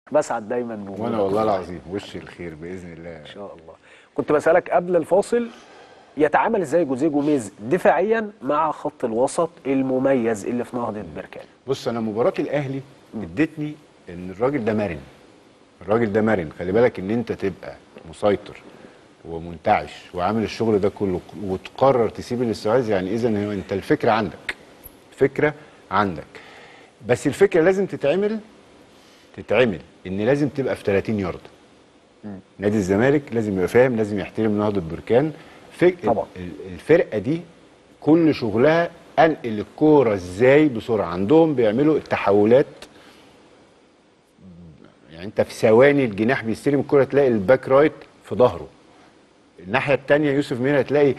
بسعد دايما بوجودك. وانا والله العظيم وش الخير باذن الله ان شاء الله. كنت بسالك قبل الفاصل، يتعامل ازاي جوزيه جوميز دفاعيا مع خط الوسط المميز اللي في نهضه بركان؟ بص، انا مباراه الاهلي ادتني ان الراجل ده مرن. الراجل ده مرن، خلي بالك ان انت تبقى مسيطر ومنتعش وعامل الشغل ده كله وتقرر تسيب الاستحواذ، يعني اذا انت الفكره عندك. فكره عندك، بس الفكره لازم تتعمل ان لازم تبقى في 30 يارده. نادي الزمالك لازم يبقى فاهم، لازم يحترم نهضه بركان. طبعا الفرقه دي كل شغلها انقل الكوره ازاي بسرعه. عندهم بيعملوا التحولات، يعني انت في ثواني الجناح بيستلم الكوره تلاقي الباك رايت في ظهره، الناحيه الثانيه يوسف مينا تلاقي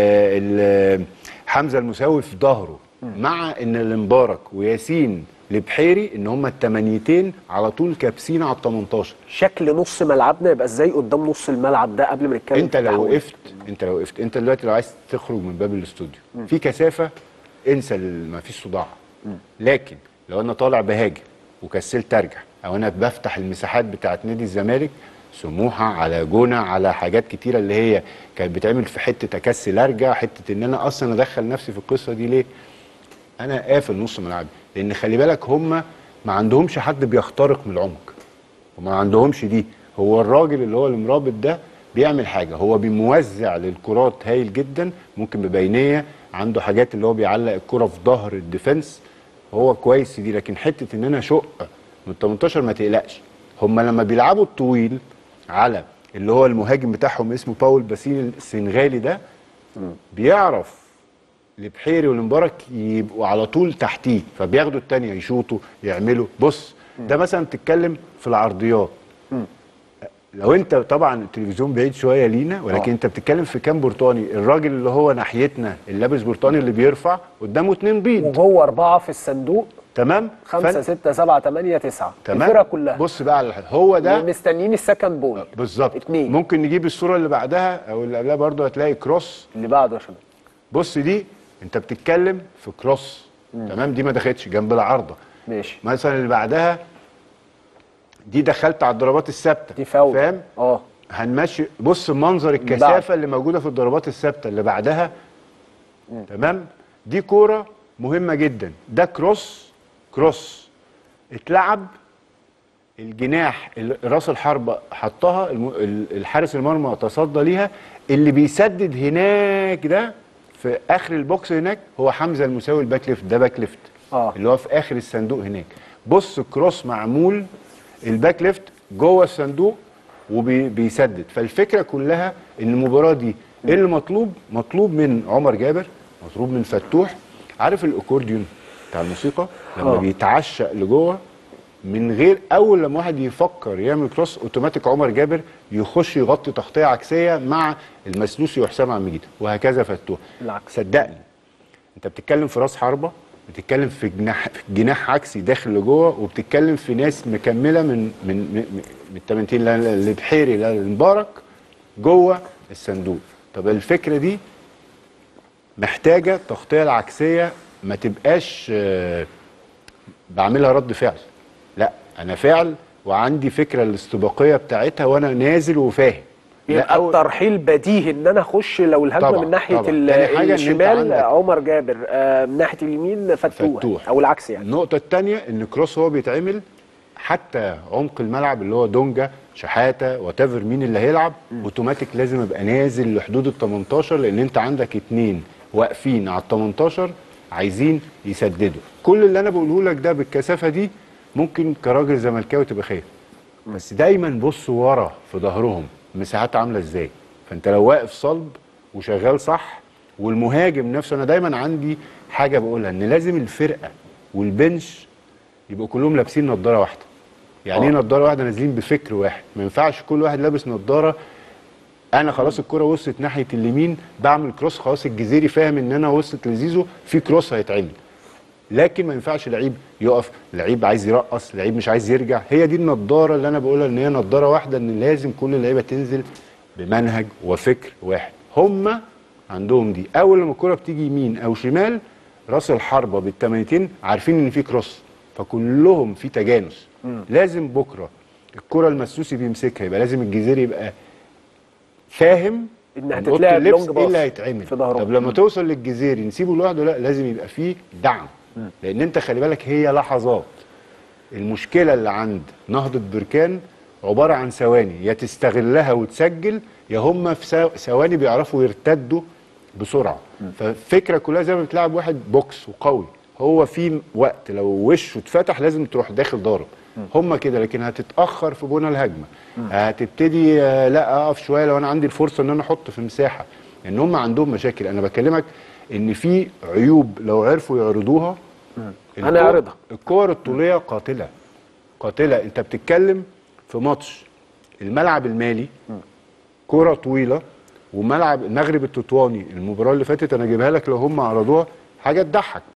حمزه المساوي في ظهره، مع ان المبارك وياسين البحيري ان هم التمانيتين على طول كابسين على ال 18. شكل نص ملعبنا يبقى ازاي قدام نص الملعب ده قبل ما نتكلم؟ انت لو وقفت انت دلوقتي لو عايز تخرج من باب الاستوديو في كثافه، انسى ما فيش صداع. لكن لو انا طالع بهاجم وكسلت ارجع، او انا بفتح المساحات بتاعت نادي الزمالك، سموحه على جونه على حاجات كتيره اللي هي كانت بتعمل في حته اكسل ارجع، حته ان انا اصلا ادخل نفسي في القصه دي. ليه؟ انا قافل نص ملعبي، لان خلي بالك هم ما عندهمش حد بيخترق من العمق، وما عندهمش دي. هو الراجل اللي هو المرابط ده بيعمل حاجه، هو بيموزع للكرات هايل جدا، ممكن ببينيه، عنده حاجات اللي هو بيعلق الكره في ظهر الديفنس، هو كويس في دي. لكن حته ان انا اشق من 18 ما تقلقش. هم لما بيلعبوا الطويل على اللي هو المهاجم بتاعهم اسمه باول باسين السنغالي ده، بيعرف البحيري والمبارك يبقوا على طول تحتيه، فبياخدوا الثانيه يشوطوا يعملوا. بص ده مثلا بتتكلم في العرضيات، لو انت طبعا التلفزيون بعيد شويه لينا، ولكن انت بتتكلم في كام برتقاني. الراجل اللي هو ناحيتنا اللي لابس برتقاني اللي بيرفع قدامه 2 بيض وجوه 4 في الصندوق، تمام، 5 6 7 8 9 تمام. الفرقه كلها بص بقى على هو ده مستنيين السكند بول بالظبط. 2. ممكن نجيب الصوره اللي بعدها او اللي قبلها برضه، هتلاقي كروس اللي بعده يا شباب. بص دي انت بتتكلم في كروس، تمام، دي ما دخلتش جنب العارضه. ماشي. مثلا اللي بعدها دي دخلت على الضربات الثابته، دي فاول، فاهم؟ هنمشي. بص منظر الكثافه اللي موجوده في الضربات الثابته اللي بعدها، تمام. دي كوره مهمه جدا، ده كروس اتلعب، الجناح راس الحربه حطها، الحارس المرمى تصدى ليها، اللي بيسدد هناك ده في اخر البوكس هناك هو حمزه المساوي الباك ليفت، ده باك ليفت اللي هو في اخر الصندوق هناك. بص كروس معمول، الباك ليفت جوه الصندوق وبيسدد. فالفكره كلها ان المباراه دي ايه اللي مطلوب من عمر جابر، مطلوب من فتوح. عارف الاكورديون بتاع الموسيقى لما بيتعشق لجوه من غير اول لما واحد يفكر يعمل كروس اوتوماتيك عمر جابر يخش يغطي تغطيه عكسيه مع المسلوسي وحسام عبد المجيد، وهكذا فتوح. صدقني انت بتتكلم في راس حربه، بتتكلم في جناح عكسي داخل لجوه، وبتتكلم في ناس مكمله من التمانتين لبحيري للمبارك جوه الصندوق. طب الفكره دي محتاجه تغطيه العكسيه، ما تبقاش بعملها رد فعل، لا انا فعل وعندي فكره الاستباقيه بتاعتها وانا نازل وفاهم. يبقى الترحيل بديهي ان انا اخش لو الهجمه من ناحيه الشمال عمر جابر، من ناحيه اليمين فتوح او العكس. يعني النقطه الثانيه ان كروس هو بيتعمل حتى عمق الملعب اللي هو دونجا شحاته وتافر مين اللي هيلعب اوتوماتيك لازم ابقى نازل لحدود ال 18، لان انت عندك 2 واقفين على ال 18 عايزين يسددوا. كل اللي انا بقوله لك ده بالكثافه دي ممكن كراجل زملكاوي تبقى خايف، بس دايما بص ورا في ظهرهم مساحات عامله ازاي. فانت لو واقف صلب وشغال صح، والمهاجم نفسه، انا دايما عندي حاجه بقولها ان لازم الفرقه والبنش يبقوا كلهم لابسين نظاره واحده. يعني ايه نظاره واحده؟ نازلين بفكر واحد، ما ينفعش كل واحد لابس نظاره. انا خلاص الكره وصلت ناحيه اليمين بعمل كروس، خلاص الجزيري فاهم ان انا وصلت لزيزو في كروس هيتعمل، لكن ما ينفعش لعيب يقف، لعيب عايز يرقص، لعيب مش عايز يرجع. هي دي النضاره اللي انا بقولها ان هي نضاره واحده، ان لازم كل اللعيبه تنزل بمنهج وفكر واحد. هم عندهم دي، اول لما الكره بتيجي يمين او شمال راس الحربه بالتمانيتين عارفين ان في كروس، فكلهم في تجانس. لازم بكره الكره المسوسي بيمسكها، يبقى لازم الجزيري يبقى فاهم انها تتلعب لونج باص ايه اللي هيتعمل. طب لما توصل للجزيري نسيبه لوحده؟ لا، لازم يبقى فيه دعم. لان انت خلي بالك هي لحظات. المشكله اللي عند نهضه بركان عباره عن ثواني، يا تستغلها وتسجل، يا هم في ثواني بيعرفوا يرتدوا بسرعه. فالفكره كلها زي ما بتلعب واحد بوكس وقوي، هو في وقت لو وشه اتفتح لازم تروح داخل ضارب. هم كده، لكن هتتاخر في بنى الهجمه، هتبتدي لا اقف شويه لو انا عندي الفرصه ان انا احط في مساحه. ان يعني هم عندهم مشاكل. انا بكلمك ان في عيوب لو عرفوا يعرضوها انا اعرضها. الكور الطوليه قاتله قاتله. انت بتتكلم في ماتش الملعب المالي، كره طويله، وملعب المغرب التطواني المباراه اللي فاتت انا جايبها لك لو هم عرضوها حاجه تضحك.